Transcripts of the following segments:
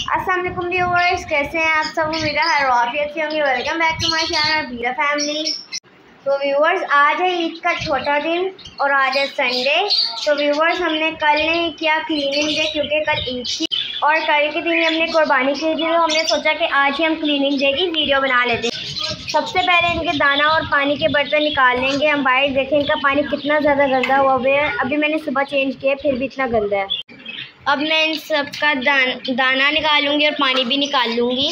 अस्सलाम वालेकुम व्यूअर्स, कैसे हैं आप सब? उम्मीद है हर वाफियत से होंगे। Welcome back to my channel बीरा फैमिली। तो व्यूअर्स, आज है ईद का छोटा दिन और आज है संडे। तो व्यूअर्स, हमने कल नहीं किया क्लीनिंग डे क्योंकि कल ईद थी और कल के दिन हमने कुर्बानी की थी, तो हमने सोचा कि आज ही हम क्लीनिंग डे की वीडियो बना लेते हैं। सबसे पहले इनके दाना और पानी के बर्तन निकाल लेंगे हम। बाहर देखें इनका पानी कितना ज़्यादा गंदा हुआ है। अभी मैंने सुबह चेंज किया फिर भी इतना गंदा है। अब मैं इन सब का दाना निकालूंगी और पानी भी निकाल लूँगी।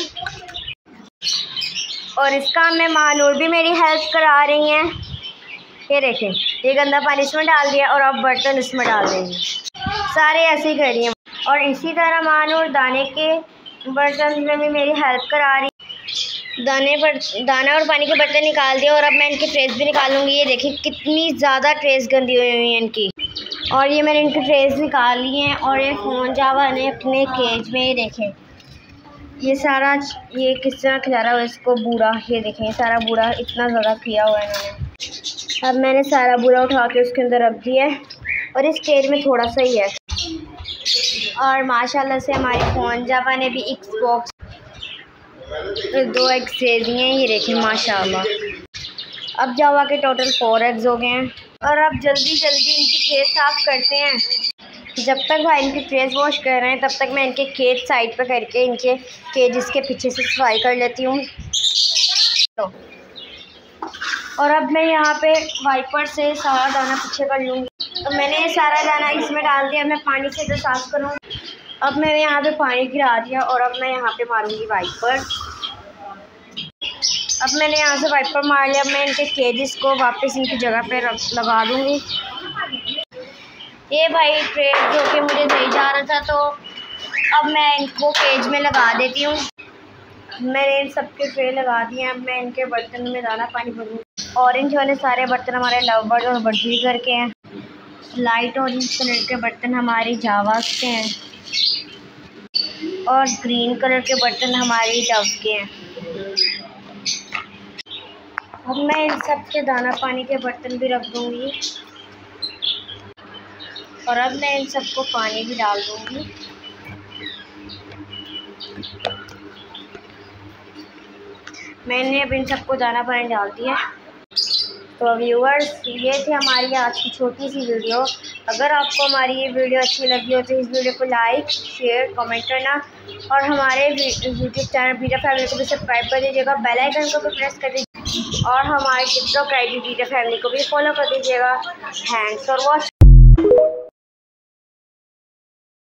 और इसका मैं मानूर भी मेरी हेल्प करा रही हैं। ये देखें, ये गंदा पानी इसमें डाल दिया और अब बर्तन इसमें डाल देंगे। सारे ऐसे ही कर रही हैं। और इसी तरह मानूर दाने के बर्तन में भी मेरी हेल्प करा रही। दाना और पानी के बर्तन निकाल दिए और अब मैं इनकी ट्रेस भी निकालूंगी। ये देखिए कितनी ज़्यादा ट्रेस गंदी हुई हुई है इनकी। और ये मैंने इनकी ट्रेस निकाल ली हैं और ये फ़ोन जावा ने अपने केज में, ये देखें ये सारा, ये किस तरह खिला रहा है इसको बूढ़ा। ये देखें सारा बूढ़ा इतना ज़्यादा किया हुआ है इन्होंने। अब मैंने सारा बूढ़ा उठा के उसके अंदर रख दिया है और इस केज में थोड़ा सा ही है। और माशाल्लाह से हमारी फ़ोन जावा ने भी एक्सबॉक्स 2 एग्स दे दिए हैं। ये देखें माशाल्लाह। अब जावा के टोटल 4 एग्स हो गए हैं। और अब जल्दी इनकी ट्रेस साफ़ करते हैं। जब तक भाई इनकी ट्रेस वॉश कर रहे हैं तब तक मैं इनके केज साइड पर करके इनके केजेस के पीछे से सफाई कर लेती हूँ। तो और अब मैं यहाँ पे वाइपर से सारा दाना पीछे कर लूँगी। तो मैंने सारा दाना इसमें डाल दिया। मैं पानी से जो साफ़ करूँगी। अब मैंने यहाँ पे पानी गिरा दिया और अब मैं यहाँ पे मारूँगी वाइपर। अब मैंने यहाँ से वाइपर मार लिया। मैं इनके केजेस को वापस इनकी जगह पे लगा दूँगी। ये भाई ट्रेस जो कि मुझे दे जा रहा था, तो अब मैं इनको केज में लगा देती हूँ। मैंने इन सब के ट्रे लगा दिए हैं। अब मैं इनके बर्तन में दाना पानी भरूँगी। ऑरेंज वाले सारे बर्तन हमारे लव बर्ड और बर्जी करके हैं। लाइट ऑरेंज कलर के बर्तन हमारी जावास के हैं और ग्रीन कलर के बर्तन हमारी डव के हैं। अब मैं इन सब के दाना पानी के बर्तन भी रख दूँगी और अब मैं इन सबको पानी भी डाल दूँगी। मैंने अब इन सबको दाना पानी डाल दिया। तो व्यूअर्स, ये थी हमारी आज की छोटी सी वीडियो। अगर आपको हमारी ये वीडियो अच्छी लगी हो तो इस वीडियो को लाइक शेयर कमेंट करना और हमारे यूट्यूब चैनल बीरा फैमिली को भी सब्सक्राइब कर दीजिएगा। बेल आइकन को भी प्रेस कर दीजिएगा और हमारे टिकटॉक आईडी बीरा फैमिली को भी फॉलो कर दीजिएगा। Thanks for watching.